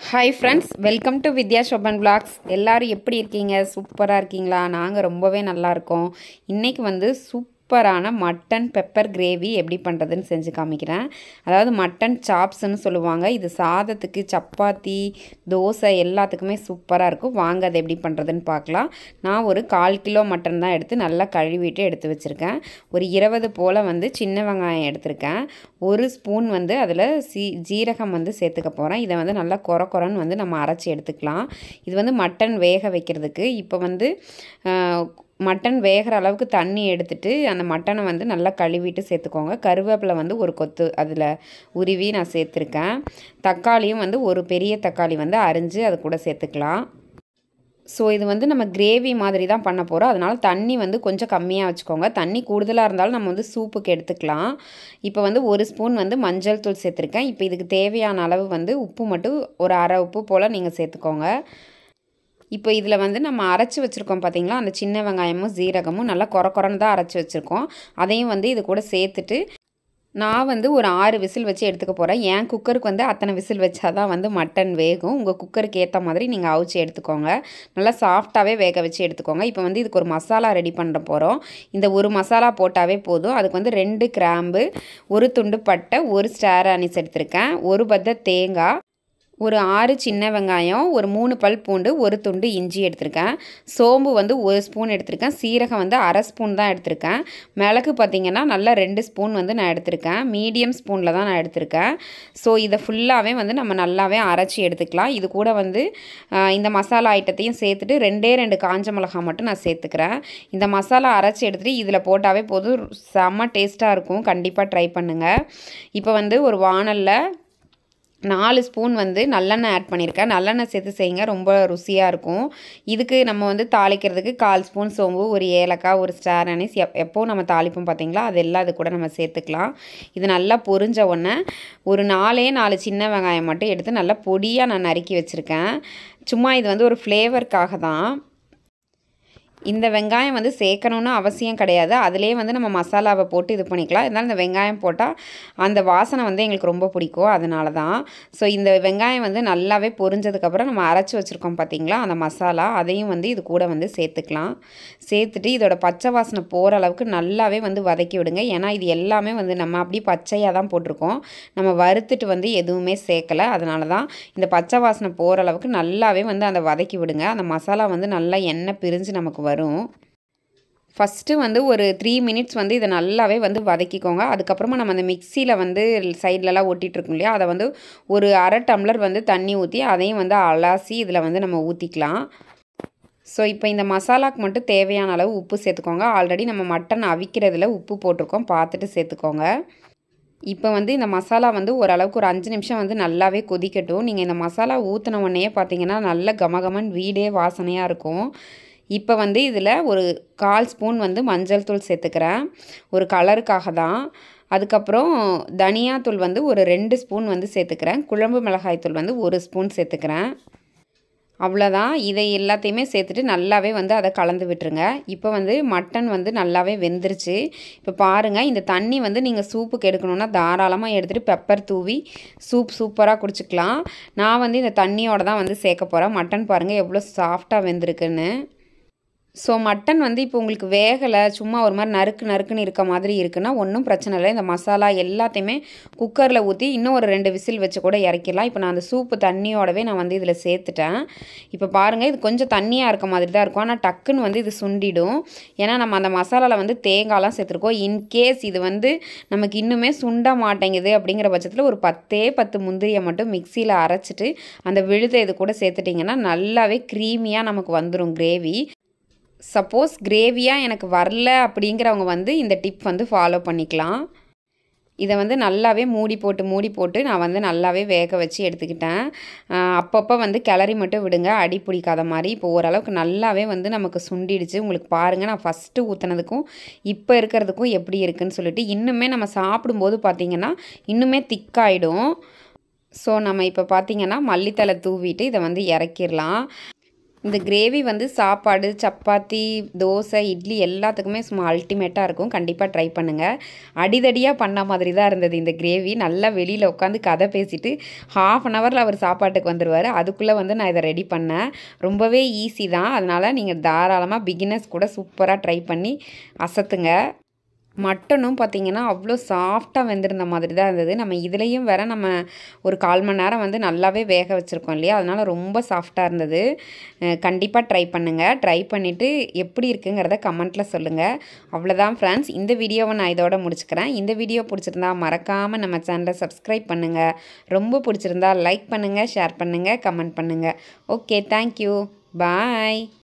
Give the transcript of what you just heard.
Hi friends, welcome to Vidya Shoban vlogs. எல்லாரும் எப்படி இருக்கீங்க? சூப்பராக இருக்கீங்களா? நாங்கள் ரொம்பவே நல்லா இருக்கோம். இன்றைக்கி வந்து சூப்பரான மட்டன் பெப்பர் கிரேவி எப்படி பண்ணுறதுன்னு செஞ்சு காமிக்கிறேன். அதாவது மட்டன் சாப்ஸ்ன்னு சொல்லுவாங்க. இது சாதத்துக்கு, சப்பாத்தி, தோசை எல்லாத்துக்குமே சூப்பராக இருக்கும். வாங்க அதை எப்படி பண்ணுறதுன்னு பார்க்கலாம். நான் ஒரு 1/4 கிலோ மட்டன் தான் எடுத்து நல்லா கழுவிட்டு எடுத்து வச்சுருக்கேன். ஒரு 20 போல் வந்து சின்ன வெங்காயம் எடுத்திருக்கேன். 1 ஸ்பூன் வந்து அதில் ஜீரகம் வந்து சேர்த்துக்க போகிறேன். இதை வந்து நல்லா கொரன்னு வந்து நம்ம அரைச்சி எடுத்துக்கலாம். இது வந்து மட்டன் வேக வைக்கிறதுக்கு. இப்போ வந்து மட்டன் வேகிற அளவுக்கு தண்ணி எடுத்துட்டு அந்த மட்டனை வந்து நல்லா கழுவிட்டு சேர்த்துக்கோங்க. கருவேப்பிலை வந்து ஒரு கொத்து அதில் உருவி நான் சேர்த்துருக்கேன். தக்காளியும் வந்து ஒரு பெரிய தக்காளி வந்து அரிஞ்சு அது கூட சேர்த்துக்கலாம். ஸோ இது வந்து நம்ம கிரேவி மாதிரி தான் பண்ண போகிறோம். அதனால் தண்ணி வந்து கொஞ்சம் கம்மியாக வச்சுக்கோங்க. தண்ணி கூடுதலாக இருந்தாலும் நம்ம வந்து சூப்புக்கு எடுத்துக்கலாம். இப்போ வந்து 1 ஸ்பூன் வந்து மஞ்சள் தூள் சேர்த்துருக்கேன். இப்போ இதுக்கு தேவையான அளவு வந்து உப்பு மட்டும் ஒரு அரை உப்பு போல் நீங்கள் சேர்த்துக்கோங்க. இப்போ இதில் வந்து நம்ம அரைச்சி வச்சுருக்கோம் பார்த்தீங்களா, அந்த சின்ன வெங்காயமும் ஜீரகமும் நல்லா கொரன்னு தான் அரைச்சி வச்சுருக்கோம். அதையும் வந்து இது கூட சேர்த்துட்டு நான் வந்து ஒரு 6 விசில் வச்சு எடுத்துக்க போகிறேன். என் குக்கருக்கு வந்து அத்தனை விசில் வச்சா தான் வந்து மட்டன் வேகும். உங்கள் குக்கருக்கு ஏற்ற மாதிரி நீங்கள் அவிச்சு எடுத்துக்கோங்க. நல்லா சாஃப்டாகவே வேக வச்சு எடுத்துக்கோங்க. இப்போ வந்து இதுக்கு ஒரு மசாலா ரெடி பண்ண போகிறோம். இந்த ஒரு மசாலா போட்டாவே போதும். அதுக்கு வந்து 2 கிராம்பு, 1 துண்டு பட்டை, 1 ஸ்டார் அனிஸ் எடுத்திருக்கேன், 1 பத்த தேங்காய், ஒரு 6 சின்ன வெங்காயம், ஒரு 3 பல் பூண்டு, 1 துண்டு இஞ்சி எடுத்திருக்கேன். சோம்பு வந்து 1 ஸ்பூன் எடுத்திருக்கேன். சீரகம் வந்து அரை ஸ்பூன் தான் எடுத்திருக்கேன். மிளகு பார்த்திங்கன்னா நல்லா 2 ஸ்பூன் வந்து நான் எடுத்திருக்கேன். மீடியம் ஸ்பூனில் தான் நான் எடுத்திருக்கேன். ஸோ இதை ஃபுல்லாகவே வந்து நம்ம நல்லாவே அரைச்சி எடுத்துக்கலாம். இது கூட வந்து இந்த மசாலா ஐட்டத்தையும் சேர்த்துட்டு 2 காஞ்ச மிளகாய் மட்டும் நான் சேர்த்துக்கிறேன். இந்த மசாலா அரைச்சி எடுத்துகிட்டு இதில் போட்டாவே போதும். செம்ம டேஸ்ட்டாக இருக்கும். கண்டிப்பாக ட்ரை பண்ணுங்கள். இப்போ வந்து ஒரு வாணலில் 4 ஸ்பூன் வந்து நல்லெண்ணெய் ஆட் பண்ணியிருக்கேன். நல்லெண்ணெய் சேர்த்து செய்யுங்க, ரொம்ப ருசியாக இருக்கும். இதுக்கு நம்ம வந்து தாளிக்கிறதுக்கு 1/4 ஸ்பூன் சோம்பு, ஒரு ஏலக்காய், ஒரு ஸ்டார் அனீஸ் எப்போது நம்ம தாளிப்போம் பார்த்தீங்களா, அதெல்லாம் அது கூட நம்ம சேர்த்துக்கலாம். இது நல்லா பொரிஞ்ச உடனே ஒரு 4 சின்ன வெங்காயம் மட்டும் எடுத்து நல்லா பொடியாக நான் நறுக்கி வச்சுருக்கேன். சும்மா இது வந்து ஒரு ஃப்ளேவருக்காக தான். இந்த வெங்காயம் வந்து சேர்க்கணுன்னு அவசியம் கிடையாது. அதிலே வந்து நம்ம மசாலாவை போட்டு இது பண்ணிக்கலாம். இருந்தாலும் இந்த வெங்காயம் போட்டால் அந்த வாசனை வந்து எங்களுக்கு ரொம்ப பிடிக்கும், அதனால தான். ஸோ இந்த வெங்காயம் வந்து நல்லாவே பொரிஞ்சதுக்கப்புறம் நம்ம அரைச்சி வச்சுருக்கோம் பார்த்தீங்களா அந்த மசாலா, அதையும் வந்து இது கூட வந்து சேர்த்துக்கலாம். சேர்த்துட்டு இதோட பச்சை வாசனை போகிற அளவுக்கு நல்லாவே வந்து வதக்கி விடுங்க. ஏன்னா இது எல்லாமே வந்து நம்ம அப்படியே பச்சையாக தான் போட்டிருக்கோம். நம்ம வறுத்துட்டு வந்து எதுவுமே சேர்க்கலை. அதனால தான் இந்த பச்சை வாசனை போகிற அளவுக்கு நல்லாவே வந்து அந்த வதக்கி விடுங்க. அந்த மசாலா வந்து நல்லா எண்ணெய் பிரிஞ்சு நமக்கு வரும். ஃபஸ்ட்டு வந்து ஒரு 3 மினிட்ஸ் வந்து இதை நல்லாவே வந்து வதக்கிக்கோங்க. அதுக்கப்புறமா நம்ம அந்த மிக்சியில் வந்து சைட்லலாம் ஒட்டிகிட்ருக்கோம் இல்லையா, அதை வந்து ஒரு அரை டம்ளர் வந்து தண்ணி ஊற்றி அதையும் வந்து அலாசி இதில் வந்து நம்ம ஊற்றிக்கலாம். ஸோ இப்போ இந்த மசாலாவுக்கு மட்டும் தேவையான அளவு உப்பு சேர்த்துக்கோங்க. ஆல்ரெடி நம்ம மட்டன் அவிக்கிறதுல உப்பு போட்டிருக்கோம், பார்த்துட்டு சேர்த்துக்கோங்க. இப்போ வந்து இந்த மசாலா வந்து ஓரளவுக்கு ஒரு 5 நிமிஷம் வந்து நல்லாவே கொதிக்கட்டும். நீங்கள் இந்த மசாலா ஊற்றின உடனே பார்த்தீங்கன்னா நல்ல கமகமன் வீடே வாசனையாக இருக்கும். இப்போ வந்து இதில் ஒரு 1/4 ஸ்பூன் வந்து மஞ்சள் தூள் சேர்த்துக்கிறேன், ஒரு கலருக்காக தான். அதுக்கப்புறம் தனியாத்தூள் வந்து ஒரு 2 ஸ்பூன் வந்து சேர்த்துக்கிறேன். குழம்பு மிளகாய் தூள் வந்து 1 ஸ்பூன் சேர்த்துக்கிறேன். அவ்வளோதான். இதை எல்லாத்தையுமே சேர்த்துட்டு நல்லாவே வந்து அதை கலந்து விட்டுருங்க. இப்போ வந்து மட்டன் வந்து நல்லாவே வெந்துருச்சு. இப்போ பாருங்கள், இந்த தண்ணி வந்து நீங்கள் சூப்புக்கு எடுக்கணுன்னா தாராளமாக எடுத்துகிட்டு பெப்பர் தூவி சூப்பராக குடிச்சிக்கலாம். நான் வந்து இந்த தண்ணியோடு தான் வந்து சேர்க்க போகிறேன். மட்டன் பாருங்கள் எவ்வளோ சாஃப்டாக வெந்திருக்குன்னு. ஸோ மட்டன் வந்து இப்போ உங்களுக்கு வேகலை, சும்மா ஒரு மாதிரி நறுக்குன்னு இருக்க மாதிரி இருக்குன்னா ஒன்றும் பிரச்சனை இல்லை. இந்த மசாலா எல்லாத்தையுமே குக்கரில் ஊற்றி இன்னும் ஒரு 2 விசில் வச்சு கூட இறக்கிடலாம். இப்போ நான் அந்த சூப்பு தண்ணியோடவே நான் வந்து இதில் சேர்த்துட்டேன். இப்போ பாருங்கள், இது கொஞ்சம் தண்ணியாக இருக்க மாதிரி தான் இருக்கும். ஆனால் டக்குன்னு வந்து இது சுண்டிடும். ஏன்னா நம்ம அந்த மசாலாவில் வந்து தேங்காய்லாம் சேர்த்துருக்கோம். இன்கேஸ் இது வந்து நமக்கு இன்னுமே சுண்ட மாட்டேங்குது அப்படிங்கிற பட்சத்தில் ஒரு 10 முந்திரியை மட்டும் மிக்சியில் அரைச்சிட்டு அந்த விழுதை இது கூட சேர்த்துட்டிங்கன்னா நல்லாவே க்ரீமியாக நமக்கு வந்துடும் கிரேவி. சப்போஸ் கிரேவியாக எனக்கு வரல அப்படிங்கிறவங்க வந்து இந்த டிப் வந்து ஃபாலோ பண்ணிக்கலாம். இதை வந்து நல்லாவே மூடி போட்டு நான் வந்து நல்லாவே வேக வச்சு எடுத்துக்கிட்டேன். அப்பப்போ வந்து கிளறி மட்டும் விடுங்க, அடி பிடிக்காத மாதிரி. இப்போ ஓரளவுக்கு நல்லாவே வந்து நமக்கு சுண்டிடுச்சு. உங்களுக்கு பாருங்கள், நான் ஃபஸ்ட்டு ஊற்றுனதுக்கும் இப்போ இருக்கிறதுக்கும் எப்படி இருக்குதுன்னு சொல்லிட்டு. இன்னுமே நம்ம சாப்பிடும்போது பார்த்திங்கன்னா இன்னுமே திக்காயிடும். ஸோ நம்ம இப்போ பார்த்திங்கன்னா மல்லித்தலை தூவிட்டு இதை வந்து இறக்கிடலாம். இந்த கிரேவி வந்து சாப்பாடு, சப்பாத்தி, தோசை, இட்லி எல்லாத்துக்குமே சும்மா அல்டிமேட்டாக இருக்கும். கண்டிப்பாக ட்ரை பண்ணுங்கள். அடிதடியாக பண்ண மாதிரி தான் இருந்தது இந்த கிரேவி. நல்லா வெளியில் உட்காந்து கதை பேசிட்டு 1/2 அன் ஹவரில் அவர் சாப்பாட்டுக்கு வந்துடுவார். அதுக்குள்ளே வந்து நான் இதை ரெடி பண்ணேன். ரொம்பவே ஈஸி தான். அதனால் நீங்கள் தாராளமாக பிகினர்ஸ் கூட சூப்பராக ட்ரை பண்ணி அசத்துங்க. மட்டனும் பார்த்திங்கன்னா அவ்வளோ சாஃப்டாக வெந்திருந்த மாதிரி தான் இருந்தது. நம்ம இதுலேயும் வேறு நம்ம ஒரு 1/4 மணி நேரம் வந்து நல்லாவே வேக வச்சுருக்கோம் இல்லையா, அதனால் ரொம்ப சாஃப்டாக இருந்தது. கண்டிப்பாக ட்ரை பண்ணுங்கள். ட்ரை பண்ணிவிட்டு எப்படி இருக்குங்கிறத கமெண்ட்டில் சொல்லுங்கள். அவ்வளோதான் ஃப்ரெண்ட்ஸ், இந்த வீடியோவை நான் இதோட முடிச்சுக்கிறேன். இந்த வீடியோ பிடிச்சிருந்தா மறக்காமல் நம்ம சேனலை சப்ஸ்கிரைப் பண்ணுங்கள். ரொம்ப பிடிச்சிருந்தா லைக் பண்ணுங்கள், ஷேர் பண்ணுங்கள், கமெண்ட் பண்ணுங்கள். ஓகே, தேங்க்யூ, பாய்.